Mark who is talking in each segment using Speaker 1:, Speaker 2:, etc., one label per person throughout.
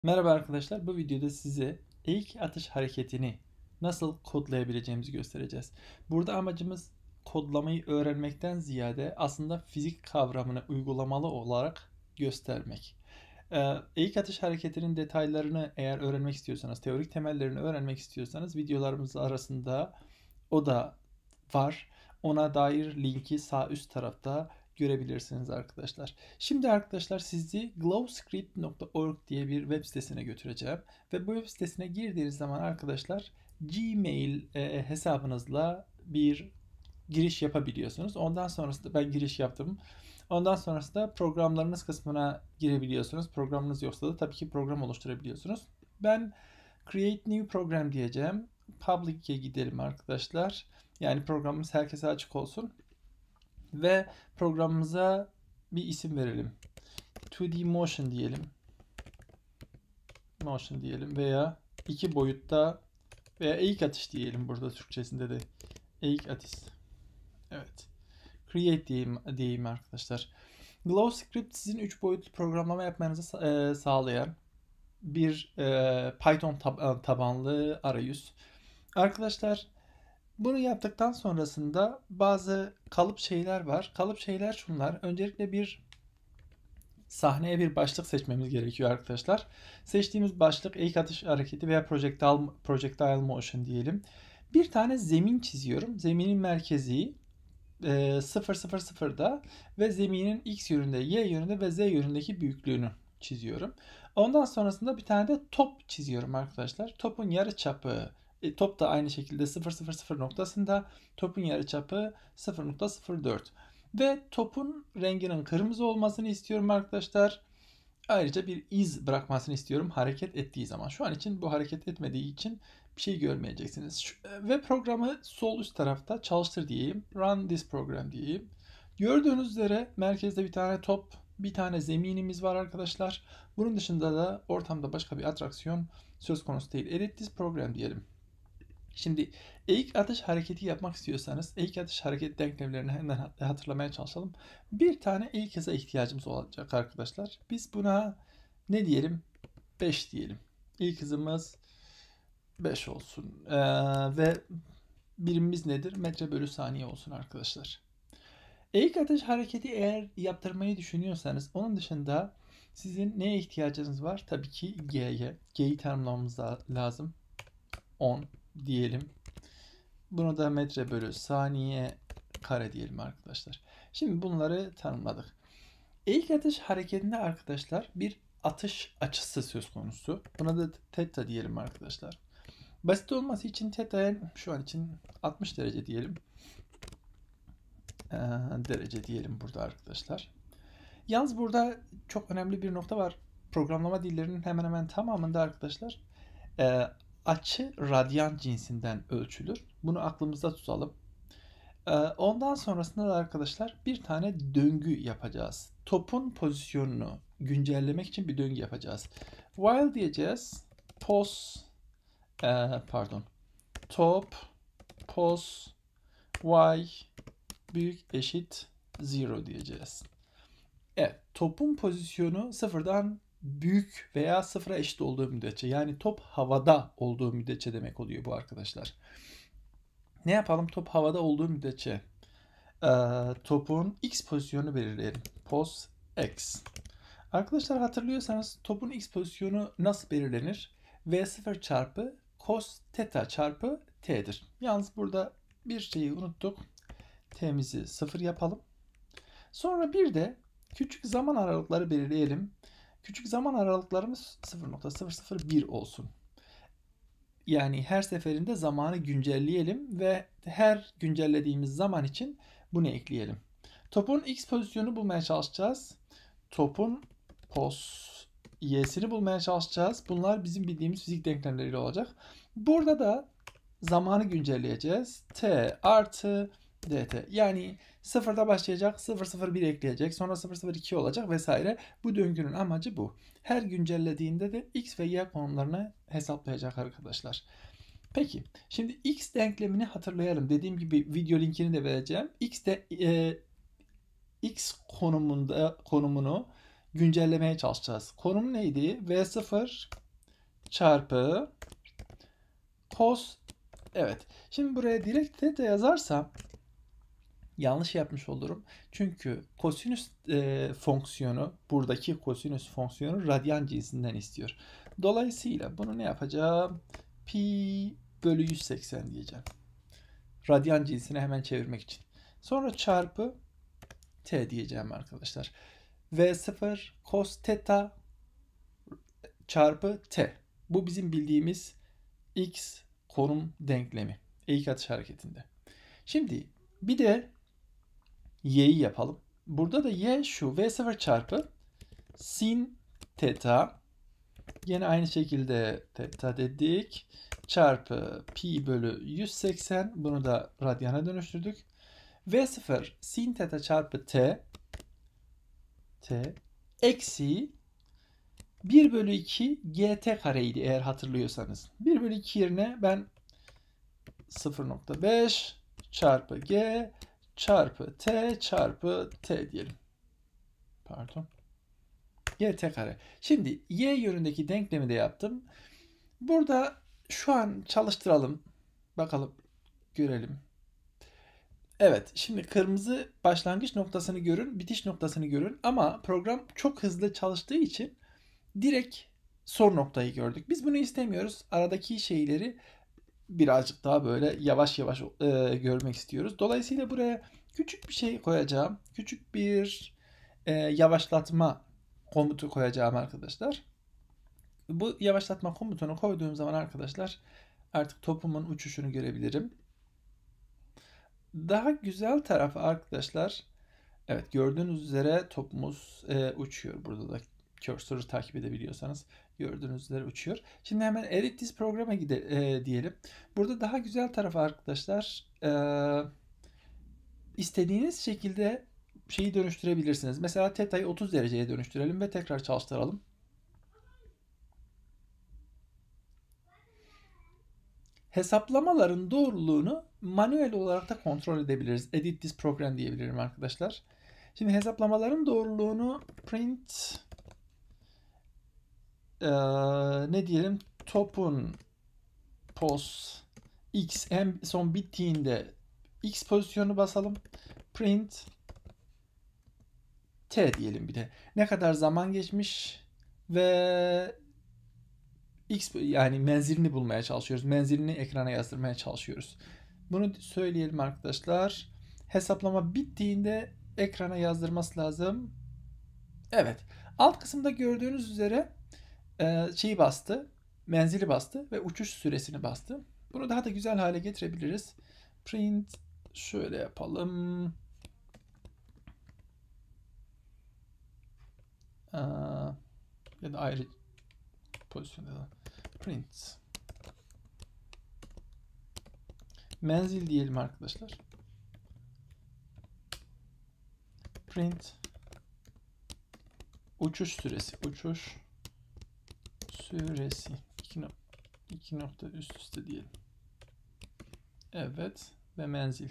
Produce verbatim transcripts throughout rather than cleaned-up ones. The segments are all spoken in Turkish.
Speaker 1: Merhaba arkadaşlar, bu videoda size eğik atış hareketini nasıl kodlayabileceğimizi göstereceğiz. Burada amacımız kodlamayı öğrenmekten ziyade aslında fizik kavramını uygulamalı olarak göstermek. Ee, Eğik atış hareketinin detaylarını eğer öğrenmek istiyorsanız, teorik temellerini öğrenmek istiyorsanız videolarımız arasında o da var. Ona dair linki sağ üst tarafta görebilirsiniz arkadaşlar. Şimdi arkadaşlar sizi glowscript nokta org diye bir web sitesine götüreceğim. Ve bu web sitesine girdiğiniz zaman arkadaşlar Gmail e, hesabınızla bir giriş yapabiliyorsunuz. Ondan sonrasında ben giriş yaptım. Ondan sonrasında programlarınız kısmına girebiliyorsunuz. Programınız yoksa da tabii ki program oluşturabiliyorsunuz. Ben Create New Program diyeceğim. Public'e gidelim arkadaşlar. Yani programımız herkese açık olsun. Ve programımıza bir isim verelim. iki D Motion diyelim. Motion diyelim veya iki boyutta veya eğik atış diyelim burada Türkçesinde de. Eğik atış. Evet. Create diyeyim, diyeyim arkadaşlar. GlowScript sizin üç boyutlu programlama yapmanızı e, sağlayan bir e, Python tab- tabanlı arayüz. Arkadaşlar bunu yaptıktan sonrasında bazı kalıp şeyler var. Kalıp şeyler şunlar. Öncelikle bir sahneye bir başlık seçmemiz gerekiyor arkadaşlar. Seçtiğimiz başlık eğik atış hareketi veya projectile, projectile motion diyelim. Bir tane zemin çiziyorum. Zeminin merkezi e, sıfır sıfır sıfırda ve zeminin x yönünde, y yönünde ve z yönündeki büyüklüğünü çiziyorum. Ondan sonrasında bir tane de top çiziyorum arkadaşlar. Topun yarıçapı e, top da aynı şekilde sıfır sıfır sıfır noktasında, topun yarıçapı sıfır nokta sıfır dört ve topun renginin kırmızı olmasını istiyorum arkadaşlar. Ayrıca bir iz bırakmasını istiyorum hareket ettiği zaman. Şu an için bu hareket etmediği için bir şey görmeyeceksiniz. Şu, ve programı sol üst tarafta çalıştır diyeyim. Run this program diyeyim. Gördüğünüz üzere merkezde bir tane top, bir tane zeminimiz var arkadaşlar. Bunun dışında da ortamda başka bir atraksiyon söz konusu değil. Edit this program diyelim. Şimdi eğik atış hareketi yapmak istiyorsanız eğik atış hareket denklemlerini hemen hatırlamaya çalışalım. Bir tane eğik hıza ihtiyacımız olacak arkadaşlar. Biz buna ne diyelim? beş diyelim. İlk hızımız beş olsun. Ee, ve birimimiz nedir? Metre bölü saniye olsun arkadaşlar. Eğik atış hareketi eğer yaptırmayı düşünüyorsanız onun dışında sizin neye ihtiyacınız var? Tabii ki G'ye. G'yi tanımlamamız lazım. on diyelim. Bunu da metre bölü saniye kare diyelim arkadaşlar. Şimdi bunları tanımladık. Eğik atış hareketinde arkadaşlar bir atış açısı söz konusu. Buna da theta diyelim arkadaşlar. Basit olması için teta'ya şu an için altmış derece diyelim. Ee, derece diyelim burada arkadaşlar. Yalnız burada çok önemli bir nokta var. Programlama dillerinin hemen hemen tamamında arkadaşlar e, açı radyan cinsinden ölçülür. Bunu aklımızda tutalım. E, ondan sonrasında da arkadaşlar bir tane döngü yapacağız. Topun pozisyonunu güncellemek için bir döngü yapacağız. While diyeceğiz. Pos e, pardon. Top pos y büyük eşit zero diyeceğiz. Evet, topun pozisyonu sıfırdan büyük veya sıfıra eşit olduğu müddetçe, yani top havada olduğu müddetçe demek oluyor bu arkadaşlar. Ne yapalım? Top havada olduğu müddetçe e, topun x pozisyonu belirleyelim. Pos x. Arkadaşlar hatırlıyorsanız topun x pozisyonu nasıl belirlenir? V sıfır çarpı cos theta çarpı t'dir. Yalnız burada bir şeyi unuttuk. T'mizi sıfır yapalım. Sonra bir de küçük zaman aralıkları belirleyelim. Küçük zaman aralıklarımız sıfır nokta sıfır sıfır bir olsun. Yani her seferinde zamanı güncelleyelim ve her güncellediğimiz zaman için bunu ekleyelim. Topun x pozisyonu bulmaya çalışacağız. Topun pos y'sini bulmaya çalışacağız. Bunlar bizim bildiğimiz fizik denklemleriyle olacak. Burada da zamanı güncelleyeceğiz. T artı dt. Yani sıfırda başlayacak, sıfır sıfır bir ekleyecek, sonra sıfır sıfır iki olacak vesaire. Bu döngünün amacı bu. Her güncellediğinde de x ve y konumlarını hesaplayacak arkadaşlar. Peki, şimdi x denklemini hatırlayalım. Dediğim gibi video linkini de vereceğim. X de e, x konumunda konumunu güncellemeye çalışacağız. Konum neydi? V sıfır çarpı cos. Evet. Şimdi buraya direkt theta yazarsam yanlış yapmış olurum. Çünkü kosinüs e, fonksiyonu, buradaki kosinüs fonksiyonu radyan cinsinden istiyor. Dolayısıyla bunu ne yapacağım? Pi bölü yüz seksen diyeceğim. Radyan cinsine hemen çevirmek için. Sonra çarpı t diyeceğim arkadaşlar. V sıfır cos theta çarpı t. Bu bizim bildiğimiz x konum denklemi. Eğik atış hareketinde. Şimdi bir de y'yi yapalım. Burada da y şu. V sıfır çarpı sin theta. Yine aynı şekilde theta dedik. Çarpı pi bölü yüz seksen. Bunu da radyana dönüştürdük. V sıfır sin theta çarpı t. T. Eksi bir bölü iki gt kareydi eğer hatırlıyorsanız. bir bölü iki yerine ben sıfır nokta beş çarpı g çarpı t çarpı t diyelim. Pardon. Gt kare. Şimdi y yönündeki denklemi de yaptım. Burada şu an çalıştıralım. Bakalım. Görelim. Evet. Şimdi kırmızı başlangıç noktasını görün. Bitiş noktasını görün. Ama program çok hızlı çalıştığı için direkt son noktayı gördük. Biz bunu istemiyoruz. Aradaki şeyleri birazcık daha böyle yavaş yavaş e, görmek istiyoruz. Dolayısıyla buraya küçük bir şey koyacağım. Küçük bir e, yavaşlatma komutu koyacağım arkadaşlar. Bu yavaşlatma komutunu koyduğum zaman arkadaşlar artık topumun uçuşunu görebilirim. Daha güzel tarafı arkadaşlar, evet gördüğünüz üzere topumuz e, uçuyor. Burada da cursor'ı takip edebiliyorsanız gördüğünüz üzere uçuyor. Şimdi hemen edit this program'a gide e, diyelim. Burada daha güzel tarafı arkadaşlar, e, istediğiniz şekilde şeyi dönüştürebilirsiniz. Mesela teta'yı otuz dereceye dönüştürelim ve tekrar çalıştıralım. Hesaplamaların doğruluğunu manuel olarak da kontrol edebiliriz. Edit this program diyebilirim arkadaşlar. Şimdi hesaplamaların doğruluğunu print ee, ne diyelim, topun pos x en son bittiğinde x pozisyonu basalım. Print t diyelim bir de. Ne kadar zaman geçmiş ve x yani menzilini bulmaya çalışıyoruz. Menzilini ekrana yazdırmaya çalışıyoruz. Bunu söyleyelim arkadaşlar. Hesaplama bittiğinde ekrana yazdırması lazım. Evet. Alt kısımda gördüğünüz üzere e, şeyi bastı. Menzili bastı ve uçuş süresini bastı. Bunu daha da güzel hale getirebiliriz. Print şöyle yapalım. Aa, ya da ayrı pozisyonda da. Print. Menzil diyelim arkadaşlar. Print. Uçuş süresi. Uçuş süresi. İki, no iki nokta üst üste diyelim. Evet. Ve menzil.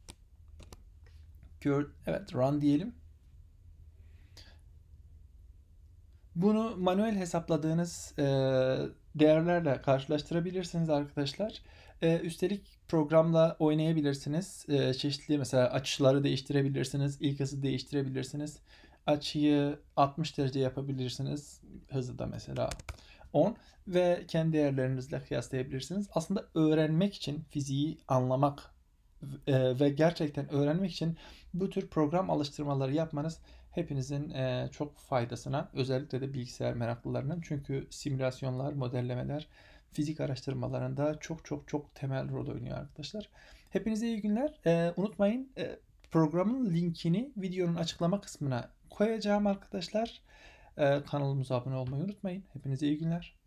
Speaker 1: Gör evet. Run diyelim. Bunu manuel hesapladığınız e, değerlerle karşılaştırabilirsiniz arkadaşlar. E, üstelik programla oynayabilirsiniz. E, çeşitli mesela açıları değiştirebilirsiniz. İlk hızı değiştirebilirsiniz. Açıyı altmış derece yapabilirsiniz. Hızı da mesela on ve kendi değerlerinizle kıyaslayabilirsiniz. Aslında öğrenmek için, fiziği anlamak e, ve gerçekten öğrenmek için bu tür program alıştırmaları yapmanız hepinizin e, çok faydasına, özellikle de bilgisayar meraklılarının, çünkü simülasyonlar, modellemeler, fizik araştırmalarında çok çok çok temel rol oynuyor arkadaşlar. Hepinize iyi günler. E, unutmayın, e, programın linkini videonun açıklama kısmına koyacağım arkadaşlar. E, kanalımıza abone olmayı unutmayın. Hepinize iyi günler.